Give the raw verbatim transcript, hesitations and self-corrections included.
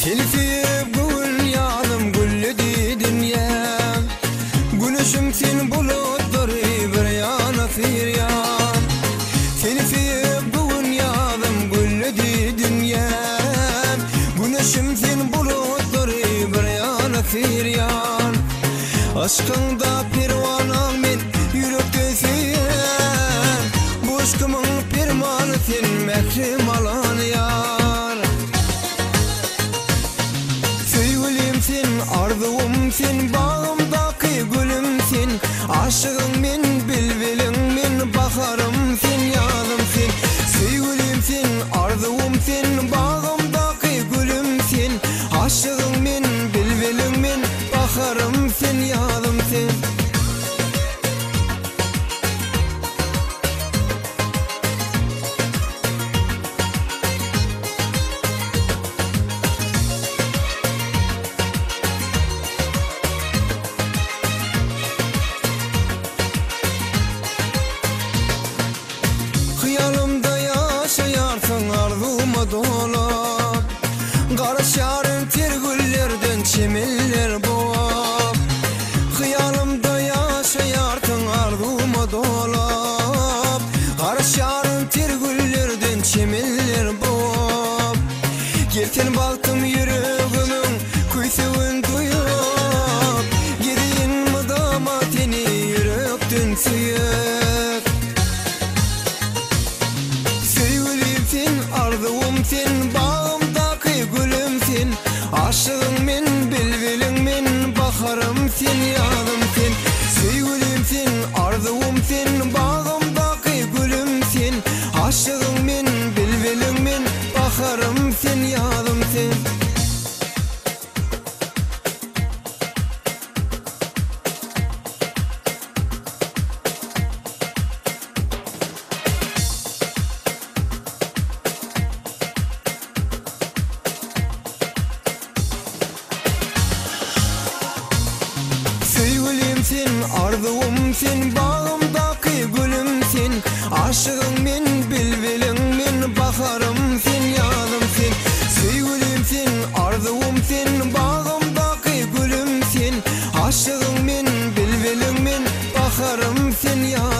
Tilfi gül yanım gülledi dünya. Güneşim sen bulutları bir yana firyan. Tilfi gül yanım gülledi dünya. Güneşim sen bulutları bir yana firyan. Aşkında pirvanam men yürekte sen. Bu aşkımın pirmanı sen mehrim alan yar. Sevgilim sen, arzum sen, bağımdaki gülüm sen. Aşığım men, bilbilim men, baharım sen, yanım sen. Sevgilim sen, arzum sen, bağımdaki gülüm sen. Aşığım men, bilbilim men, baharım sen, yanım sen. Hıyalımda yaşayarsın arzuma dolap. Karışarım tergüllerden çimiller boğap. Hıyalımda yaşayarsın arzuma dolap. Karışarım tergüllerden çimiller boğap. Gelten balkım yüreğimin kuysuğun duyup. Gidin mıdama teni yürekten suyup. Sevgilim sen, arzum sen, bağımdaki gülüm sen. Aşığım men, bilbilim men, baharım sen, yanım sen. Sevgilim sen, arzum sen, bağımdaki gülüm sen. Aşığım men, bilbilim men, baharım sen, yanım sen. Sevgilim sen, arzum sen, bağımdaki gülüm sen. Aşığım men, bilbilim men, baharım sen, yanım sen. Sevgilim sen, arzum sen, bağımdaki gülüm sen. Aşığım men, bilbilim men, baharım sen, yanım sen.